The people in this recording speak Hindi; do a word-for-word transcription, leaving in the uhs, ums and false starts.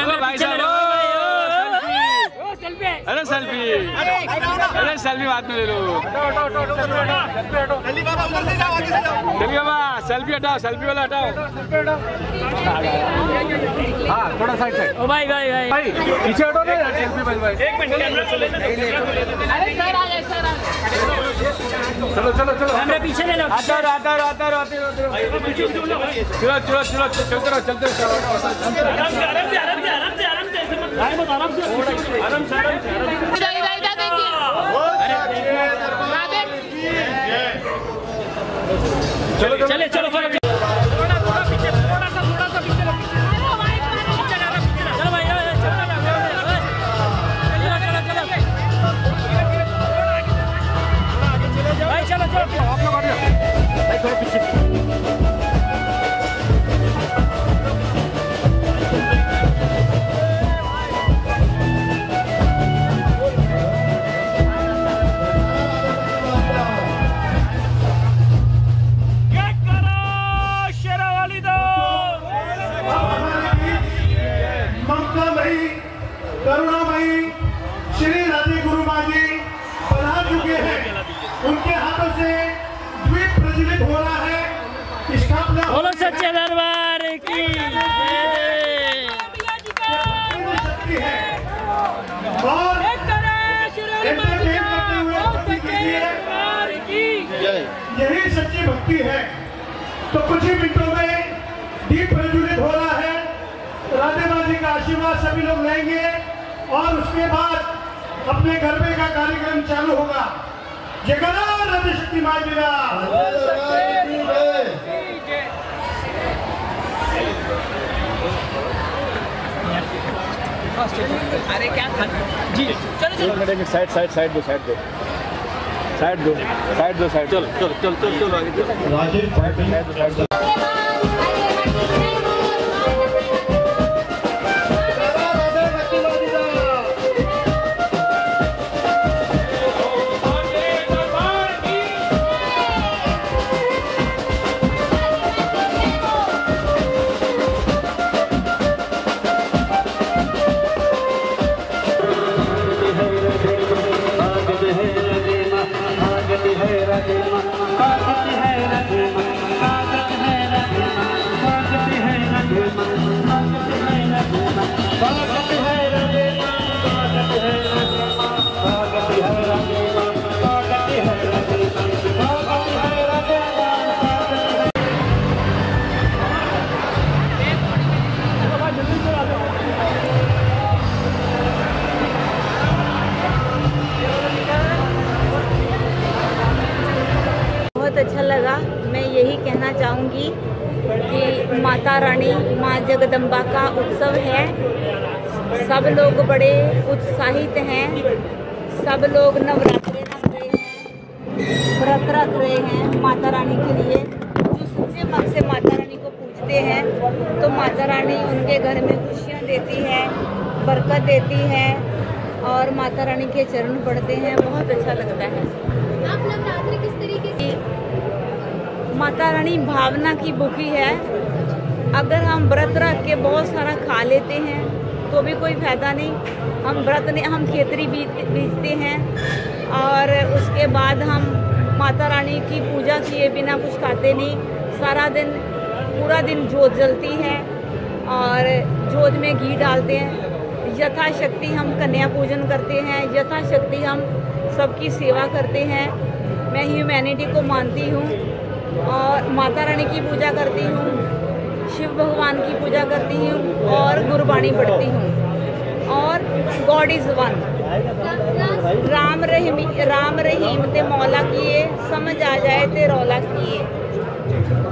अरे सेल्फी, अरे सेल्फी बाद में ले लो। चलिए बाबा सेल्फी हटाओ, सेल्फी वाला हटाओ। हाँ थोड़ा साइड साइड। ओ भाई भाई भाई भाई पीछे हटो ना सेल्फी भाई भाई। एक मिनट कैमरा चलो। अरे सर आ जाए सर। चलो चलो चलो कैमरा पीछे ले लो। आता रहो आता रहो आता रहो आते रहो। चलो चलो चलो चलते रहो चलते रहो। आराम से आराम से आराम से आराम से आराम से आराम से आराम से आराम से आराम से। चलो चले चलो थोड़ा थोड़ा पीछे थोड़ा सा थोड़ा सा पीछे चलो भाई चलो भाई चलो चलो चलो चलो आप लोग भाई थोड़ा पीछे। करुणामयी श्री राधे गुरु माँ जी पधार चुके हैं। उनके हाथों से द्वीप प्रज्वलित हो रहा है। स्थापना बोलो सच्चे दरबार की शक्ति है और एंटरटेन करते हुए यही सच्ची भक्ति है। तो कुछ ही मिनटों में दीप प्रज्वलित हो रहा है। राधे माँ जी का आशीर्वाद सभी लोग लेंगे और उसके बाद अपने गरबे का कार्यक्रम चालू होगा। जयकारा राधे शक्ति माँ जी का। अरे क्या जी चलो चलो साइड साइड साइड दो साइड दो साइड दो साइड दो साइड चलो चलो चलो चलो चलो आगे चलो राजेश साइड दो साइड दो साइड दो। बहुत अच्छा लगा। मैं यही कहना चाहूँगी कि माता रानी माँ जगदम्बा का उत्सव है। सब लोग बड़े उत्साहित हैं। सब लोग नवरात्रे रख रहे हैं, व्रत रख रहे हैं माता रानी के लिए। जो सच्चे मन से माता रानी को पूजते हैं तो माता रानी उनके घर में खुशियाँ देती है, बरकत देती है और माता रानी के चरण पड़ते हैं। बहुत अच्छा लगता है। आप नवरात्रि किस तरीके से? माता रानी भावना की भूखी है। अगर हम व्रत रख के बहुत सारा खा लेते हैं तो भी कोई फायदा नहीं। हम व्रत ने हम खेतरी बीजते हैं और उसके बाद हम माता रानी की पूजा किए बिना कुछ खाते नहीं। सारा दिन पूरा दिन जोत जलती है और जोत में घी डालते हैं। यथाशक्ति हम कन्या पूजन करते हैं, यथाशक्ति हम सबकी सेवा करते हैं। मैं ह्यूमैनिटी को मानती हूँ और माता रानी की पूजा करती हूँ, शिव भगवान की पूजा करती हूँ और गुरबाणी पढ़ती हूँ। और God is one. Ram Rahim Ram Rahim ते मौला किए, समझ आ जाए ते रौला किए।